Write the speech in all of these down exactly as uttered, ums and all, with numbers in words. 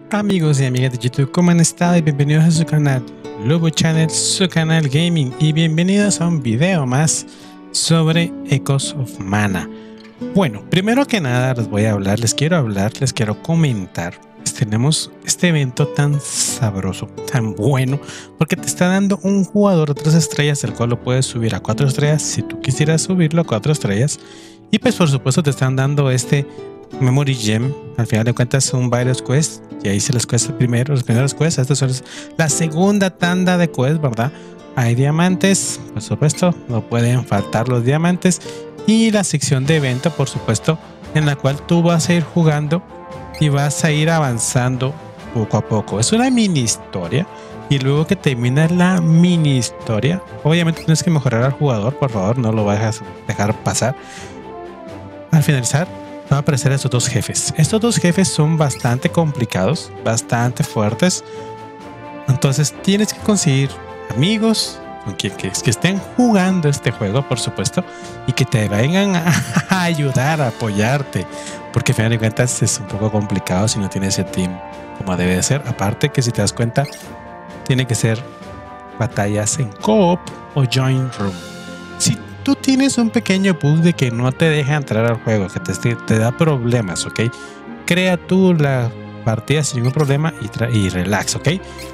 Amigos y amigas de YouTube, ¿cómo han estado? Y bienvenidos a su canal Lobo Channel, su canal gaming, y bienvenidos a un video más sobre Echoes of Mana. Bueno, primero que nada les voy a hablar, les quiero hablar, les quiero comentar. Pues tenemos este evento tan sabroso, tan bueno, porque te está dando un jugador de tres estrellas, el cual lo puedes subir a cuatro estrellas si tú quisieras subirlo a cuatro estrellas. Y pues por supuesto te están dando este Memory Gem. Al final de cuentas son varios quests, y ahí se les cuesta el primero, los primeros quests. Esta es la segunda tanda de quests, ¿verdad? Hay diamantes, por supuesto, no pueden faltar los diamantes, y la sección de evento, por supuesto, en la cual tú vas a ir jugando y vas a ir avanzando poco a poco. Es una mini historia, y luego que termina la mini historia, obviamente tienes que mejorar al jugador, por favor, no lo vayas a dejar pasar. Al finalizar van a aparecer estos dos jefes. Estos dos jefes son bastante complicados, bastante fuertes. Entonces tienes que conseguir amigos con quien que, que estén jugando este juego, por supuesto, y que te vengan a, a ayudar, a apoyarte, porque al final de cuentas es un poco complicado si no tienes ese team como debe de ser. Aparte que si te das cuenta, tiene que ser batallas en co-op o join room. Si tú tienes un pequeño bug de que no te deja entrar al juego, que te, te da problemas, ok, crea tú la partida sin ningún problema y, y relax, ok.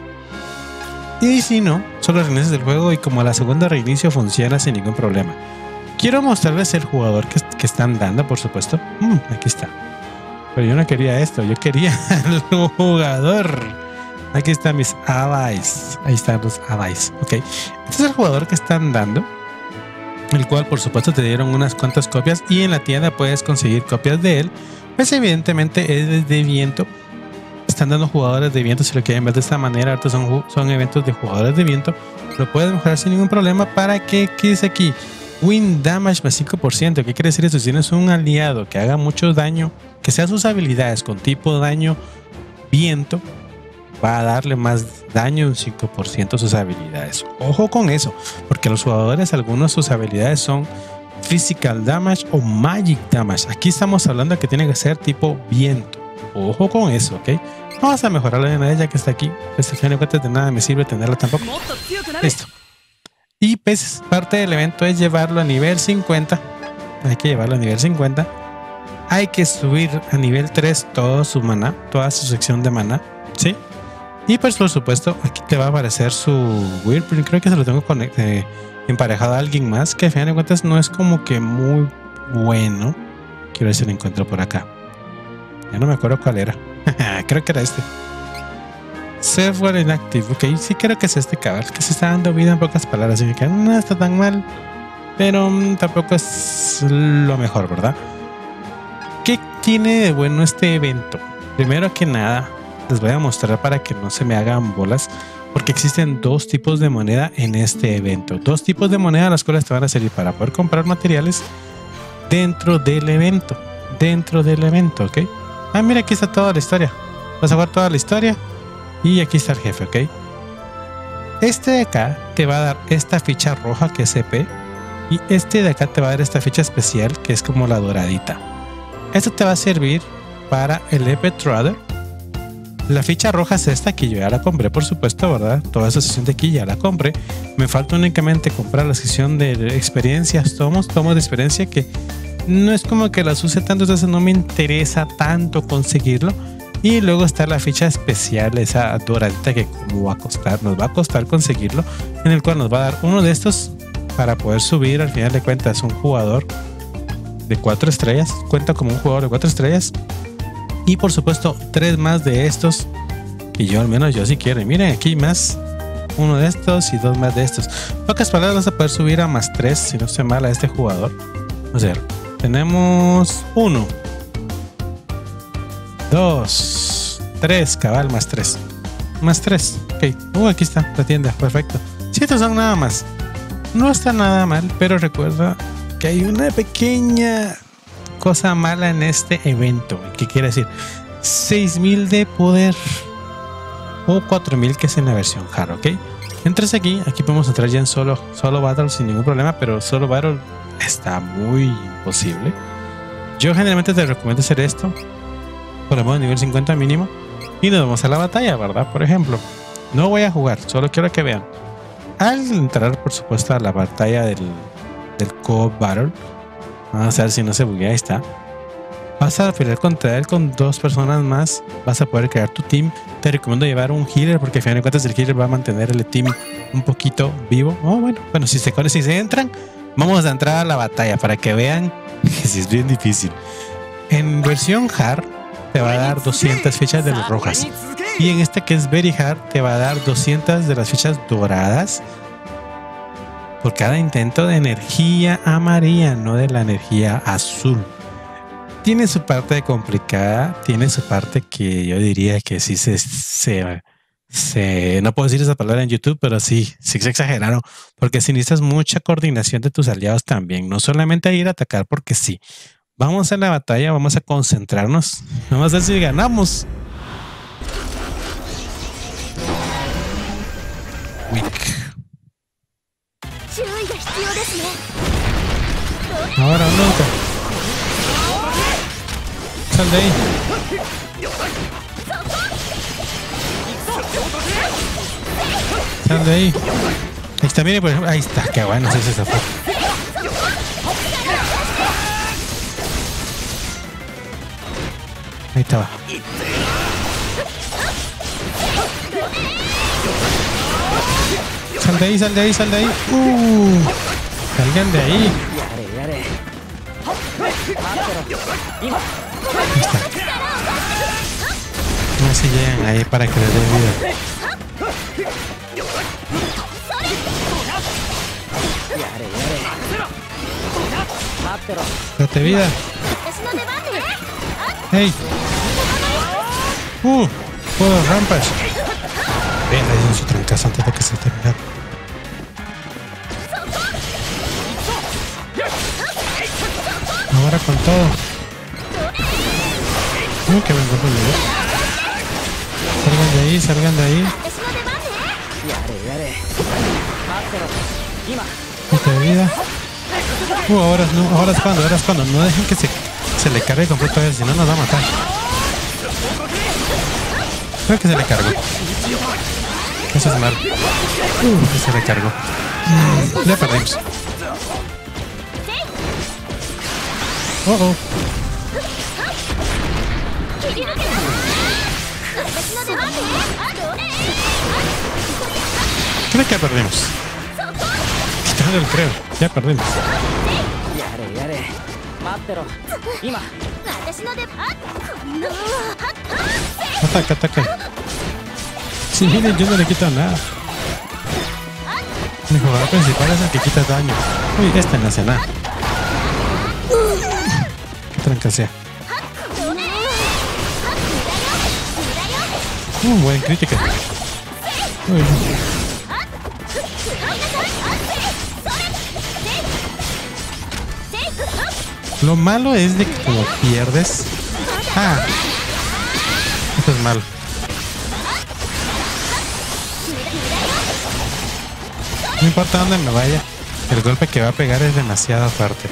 Y si no, solo reinicias el juego y como a la segunda reinicio funciona sin ningún problema. Quiero mostrarles el jugador que, que están dando, por supuesto. Mm, aquí está. Pero yo no quería esto, yo quería el jugador. Aquí están mis allies. Ahí están los allies, ok. Este es el jugador que están dando, el cual por supuesto te dieron unas cuantas copias, y en la tienda puedes conseguir copias de él. Pues evidentemente es de viento. Están dando jugadores de viento, si lo quieren ver de esta manera. Ahorita son, son eventos de jugadores de viento. Lo puedes mejorar sin ningún problema. ¿Para qué? ¿Qué dice aquí? Win damage más cinco por ciento. ¿Qué quiere decir eso? Si tienes un aliado que haga mucho daño, que sean sus habilidades con tipo daño viento, va a darle más daño, un cinco por ciento a sus habilidades. Ojo con eso, porque los jugadores, algunos de sus habilidades son physical damage o magic damage. Aquí estamos hablando de que tiene que ser tipo viento. Ojo con eso, ok. Vamos a mejorarla de una de ellas que está aquí. Pues al final de cuentas de nada me sirve tenerla tampoco. Listo. Y pues parte del evento es llevarlo a nivel cincuenta. Hay que llevarlo a nivel cincuenta. Hay que subir a nivel tres todo su maná, toda su sección de maná, ¿sí? Y pues por supuesto aquí te va a aparecer su Weird, creo que se lo tengo eh, emparejado a alguien más, que al final de cuentas no es como que muy bueno. Quiero ver si lo encuentro por acá. Ya no me acuerdo cuál era. Creo que era este. Server inactive. Ok, sí creo que es este cabal, que se está dando vida en pocas palabras. Así que no está tan mal, pero um, tampoco es lo mejor, ¿verdad? ¿Qué tiene de bueno este evento? Primero que nada, les voy a mostrar para que no se me hagan bolas, porque existen dos tipos de moneda en este evento. Dos tipos de moneda, las cuales te van a servir para poder comprar materiales dentro del evento. Dentro del evento, ¿ok? Ah, mira, aquí está toda la historia. Vas a jugar toda la historia y aquí está el jefe, ¿ok? Este de acá te va a dar esta ficha roja que es E P, y este de acá te va a dar esta ficha especial que es como la doradita. Esto te va a servir para el E P Trader. La ficha roja es esta, que yo ya la compré, por supuesto, ¿verdad? Toda esa sesión de aquí ya la compré. Me falta únicamente comprar la sesión de experiencias, tomos, tomos de experiencia, que no es como que las use tanto, entonces no me interesa tanto conseguirlo. Y luego está la ficha especial, esa doradita, que como va a costar, nos va a costar conseguirlo, en el cual nos va a dar uno de estos para poder subir. Al final de cuentas un jugador de cuatro estrellas, cuenta como un jugador de cuatro estrellas. Y por supuesto tres más de estos, y yo al menos yo sí quiero. Y miren, aquí más uno de estos y dos más de estos. En pocas palabras vas a poder subir a más tres, si no estoy mal, a este jugador. O sea, tenemos uno, dos, tres, cabal, más tres. Más tres, ok. Uh, aquí está la tienda, perfecto. Si estos son nada más, no está nada mal, pero recuerda que hay una pequeña cosa mala en este evento. ¿Qué quiere decir? seis mil de poder o cuatro mil, que es en la versión hard, ok. Entras aquí, aquí podemos entrar ya en solo, solo battle sin ningún problema, pero solo battle está muy imposible. Yo generalmente te recomiendo hacer esto por lo menos nivel cincuenta mínimo, y nos vamos a la batalla, ¿verdad? Por ejemplo, no voy a jugar, solo quiero que vean. Al entrar, por supuesto, a la batalla del, del Co-op Battle, vamos a ver si no se buguea, ahí está. Vas a pelear contra él con dos personas más. Vas a poder crear tu team. Te recomiendo llevar un healer porque al final de cuentas el healer va a mantener el team un poquito vivo. Oh, bueno, bueno, si se, si se entran, vamos a entrar a la batalla para que vean que sí es bien difícil. En versión hard te va a dar doscientas fichas de las rojas. Y en esta que es very hard te va a dar doscientas de las fichas doradas por cada intento de energía amarilla, no de la energía azul. Tiene su parte complicada, tiene su parte que yo diría que sí se, se, se... No puedo decir esa palabra en YouTube, pero sí, sí se exageraron. Porque si necesitas mucha coordinación de tus aliados también. No solamente ir a atacar porque sí. Vamos a la batalla, vamos a concentrarnos. Vamos a ver si ganamos. Weak. Ahora nunca. Sal de ahí. Sal de ahí. Ahí está, mire, por ejemplo. Ahí está, qué bueno, sí se zafó. Ahí estaba. Sal de ahí, sal de ahí, sal de ahí. Uh, salgan de ahí. Ahí está. No se llegan ahí para que les dé vida. Date vida. Hey. Uh, puedo rampas. Ven, ahí en su trancazo antes de que se termine. Ahora con todo. Uy, qué buen golpe le dio. Salgan de ahí, salgan de ahí. Quita de vida. Uh, ahora, no, ahora es cuando, ahora es cuando. No dejen que se, se le cargue completo a él, si no nos va a matar. Creo que se le cargó. Eso es mal. Uh, que se le cargó. Mm, ya perdimos. Oh, oh. Creo que ya perdimos. Quitando el creo. Ya perdimos. Ataca, ataca. Si miren, yo no le quito nada. Mi jugador principal es el que quita daño. Uy, este no hace nada. Qué tranca sea. Un buen crítica. Uy. Lo malo es de que como pierdes. Ah, esto es malo. No importa dónde me vaya, el golpe que va a pegar es demasiado fuerte.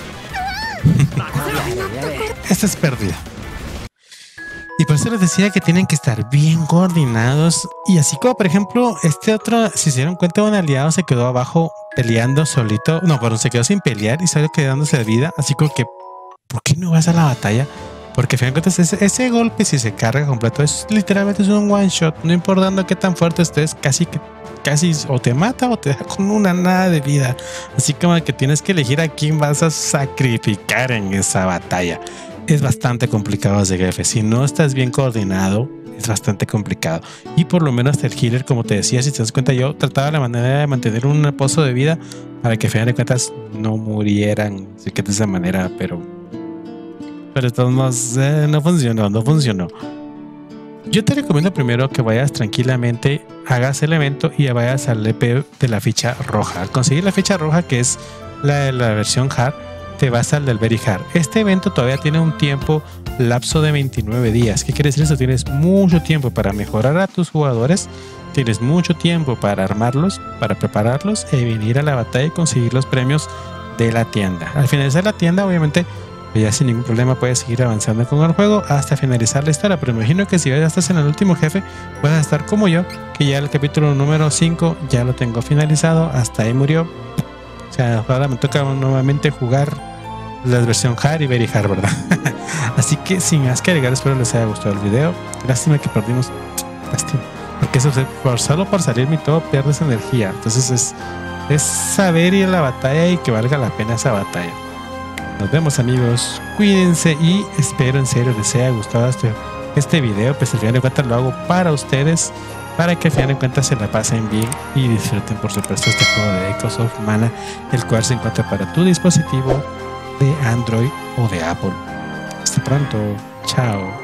Esta es pérdida. Y por eso les decía que tienen que estar bien coordinados. Y así como, por ejemplo, este otro, si se dieron cuenta, un aliado se quedó abajo peleando solito. No, perdón, se quedó sin pelear y salió quedándose de vida. Así como que, ¿por qué no vas a la batalla? Porque al final de cuentas, ese, ese golpe, si se carga completo, es literalmente es un one shot. No importando qué tan fuerte estés, casi que casi o te mata o te da con una nada de vida. Así como que tienes que elegir a quién vas a sacrificar en esa batalla. Es bastante complicado ese jefe. Si no estás bien coordinado, es bastante complicado. Y por lo menos el healer, como te decía, si te das cuenta, yo trataba la manera de mantener un pozo de vida para que al final de cuentas no murieran. Así que de esa manera, pero pero de todos modos eh, no funcionó, no funcionó. Yo te recomiendo primero que vayas tranquilamente, hagas el evento y vayas al E P de la ficha roja. Al conseguir la ficha roja, que es la de la versión hard, te vas al del very hard. Este evento todavía tiene un tiempo lapso de veintinueve días. ¿Qué quiere decir eso? Tienes mucho tiempo para mejorar a tus jugadores, tienes mucho tiempo para armarlos, para prepararlos y venir a la batalla y conseguir los premios de la tienda. Al finalizar la tienda, obviamente pues ya sin ningún problema puedes seguir avanzando con el juego hasta finalizar la historia. Pero me imagino que si ya estás en el último jefe, puedes estar como yo, que ya el capítulo número cinco ya lo tengo finalizado, hasta ahí murió. O sea, ahora me toca nuevamente jugar la versión hard y very hard, ¿verdad? Así que sin más que agregar, espero les haya gustado el video. Lástima que perdimos, lástima, porque eso por solo por salir mi todo pierdes energía. Entonces es, es saber ir a la batalla y que valga la pena esa batalla. Nos vemos, amigos, cuídense y espero en serio les haya gustado este, este video. Pues al final de cuentas lo hago para ustedes, para que al final de cuentas se la pasen bien y disfruten por supuesto este juego de Echoes of Mana, el cual se encuentra para tu dispositivo de Android o de Apple. Hasta pronto, chao.